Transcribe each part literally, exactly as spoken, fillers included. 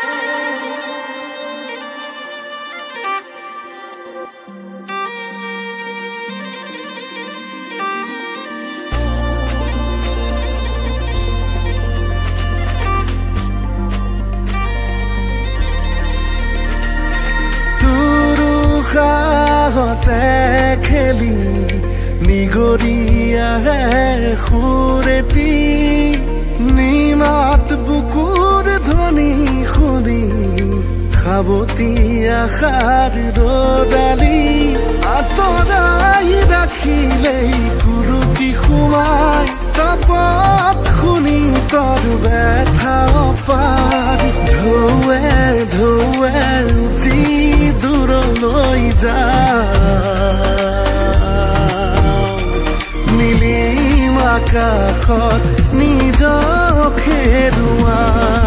খেলি নিগৰীয়া সুৰেতি নিমাত বুকুৰ ধ্বনি শুনি সাৱতি আশাৰ ৰদালি আঁতৰাই ৰাখিলেই কুৰুকি সোমাই তাপত শুনি তৰ ব্যথা পাৰ ঢৌৱে ঢৌৱে উঠি দূৰলৈ যা নীলিম আকাশত নিজক হেৰুৱা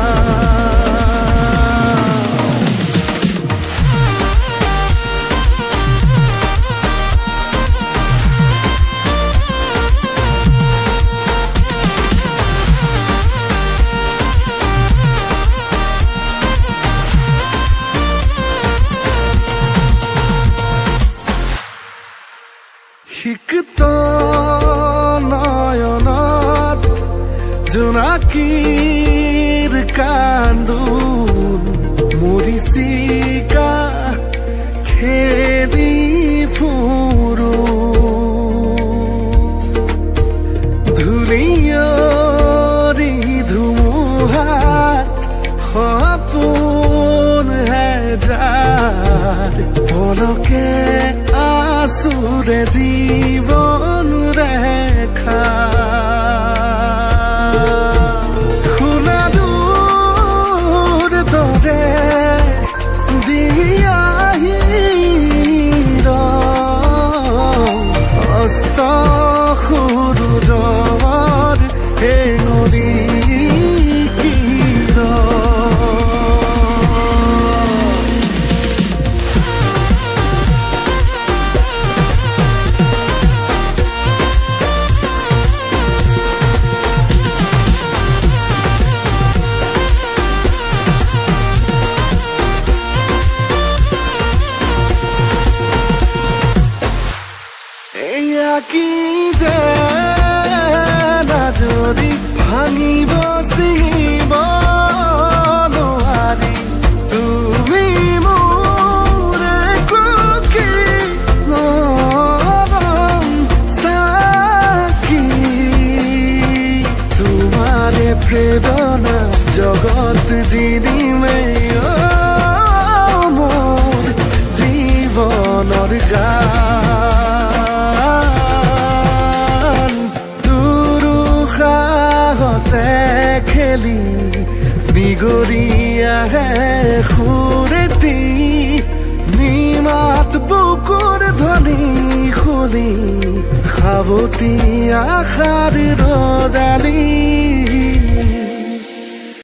শিকত নয়নত জোনাকীৰ কান্দোন মৰিচিকা খেদি ফুৰো ধূলিয়ৰি ধুমুহাত সপোন হেজাৰ পলকে আঁচুৰে জীৱন ৰেখা সোণাৰুৰ দৰে দিয়াহীৰ অস্ত সূৰুজৰ হেঙুলি কি যে নাজৰি ভাঙিব ছিঙিব নোৱাৰি তুমি মোৰ একোকি মৰম চাকি তোমাৰে প্ৰেৰণা জগত জিনিমে মোৰ জীৱনৰ গান খেলি নিগৰীয়া সুৰেতি নিমাত বুকুৰ ধ্বনি শুনি সাৱতি আশাৰ ৰদালি